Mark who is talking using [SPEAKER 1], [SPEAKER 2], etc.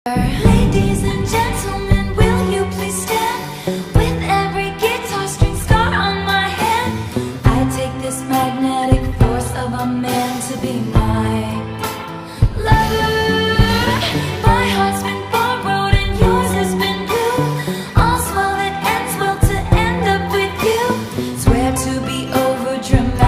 [SPEAKER 1] Ladies and gentlemen, will you please stand? With every guitar string scar on my hand, I take this magnetic force of a man to be my lover. My heart's been borrowed and yours has been blue. All's well that ends well to end up with you. Swear to be over dramatic.